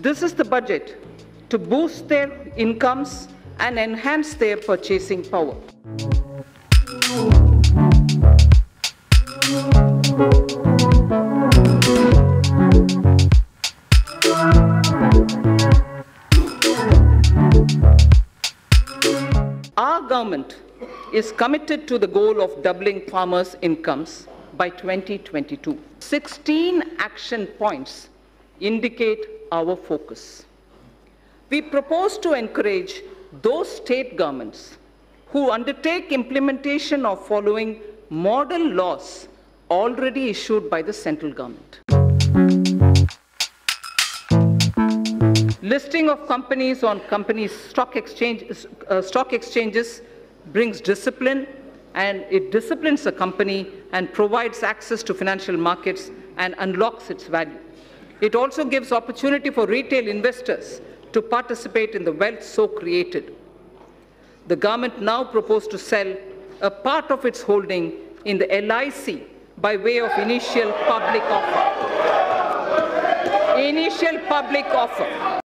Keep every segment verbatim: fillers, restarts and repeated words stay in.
This is the budget to boost their incomes and enhance their purchasing power. Our government is committed to the goal of doubling farmers' incomes by twenty twenty-two. sixteen action points indicate our focus. We propose to encourage those state governments who undertake implementation of following model laws already issued by the central government. Listing of companies on companies' stock, exchange, uh, stock exchanges brings discipline, and it disciplines the company and provides access to financial markets and unlocks its value. It also gives opportunity for retail investors to participate in the wealth so created. The government now proposes to sell a part of its holding in the L I C by way of initial public offer. Initial public offer.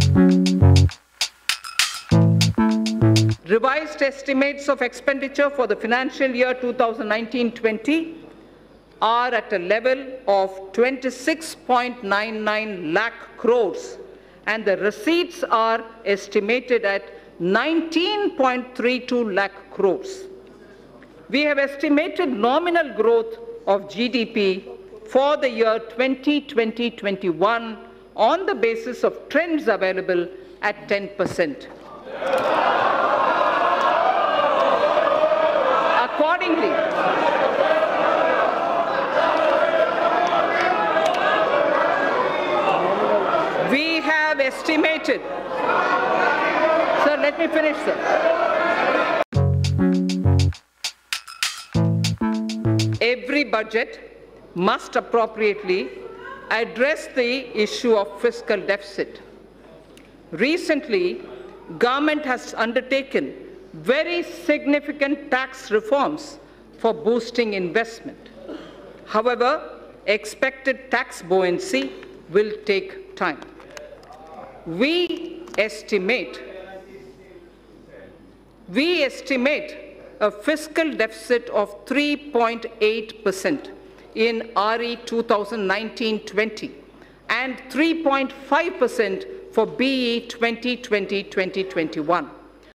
Revised estimates of expenditure for the financial year two thousand nineteen twenty are at a level of twenty-six point nine nine lakh crores, and the receipts are estimated at nineteen point three two lakh crores. We have estimated nominal growth of G D P for the year twenty twenty to twenty-one on the basis of trends available at ten percent. Accordingly, we have estimated, sir, let me finish, sir. Every budget must appropriately address the issue of fiscal deficit. Recently, government has undertaken very significant tax reforms for boosting investment. However, expected tax buoyancy will take time. We estimate, we estimate a fiscal deficit of three point eight percent in R E twenty nineteen twenty and three point five percent for B E twenty twenty to twenty twenty-one.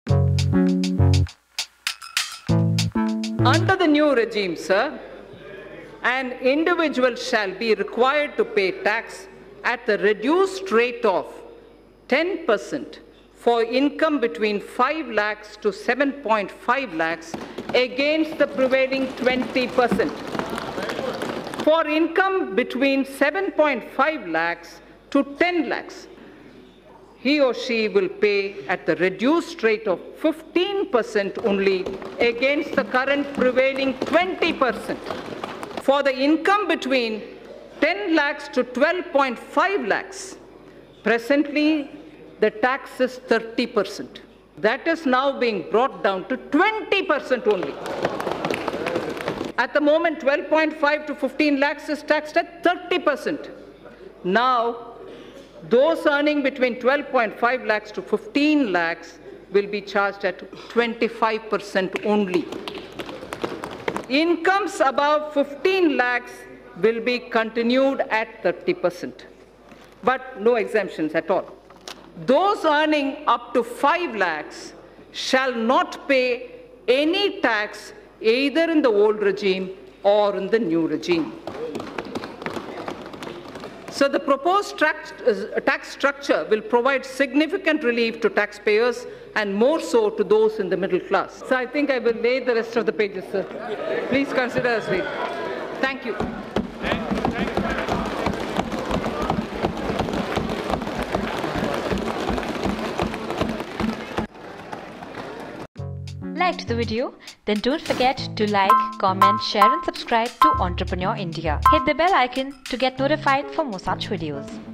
Under the new regime, sir, an individual shall be required to pay tax at the reduced rate of ten percent for income between five lakhs to seven point five lakhs against the prevailing twenty percent. For income between seven point five lakhs to ten lakhs, he or she will pay at the reduced rate of fifteen percent only against the current prevailing twenty percent. For the income between ten lakhs to twelve point five lakhs, presently the tax is thirty percent. That is now being brought down to twenty percent only. At the moment, twelve point five to fifteen lakhs is taxed at thirty percent. Now, those earning between twelve point five lakhs to fifteen lakhs will be charged at twenty-five percent only. Incomes above fifteen lakhs will be continued at thirty percent, but no exemptions at all. Those earning up to five lakhs shall not pay any tax either in the old regime or in the new regime. So the proposed tax, uh, tax structure will provide significant relief to taxpayers and more so to those in the middle class. So I think I will lay the rest of the pages, sir. Please consider us read. Thank you. Liked the video? Then don't forget to like, comment, share and subscribe to Entrepreneur India. Hit the bell icon to get notified for more such videos.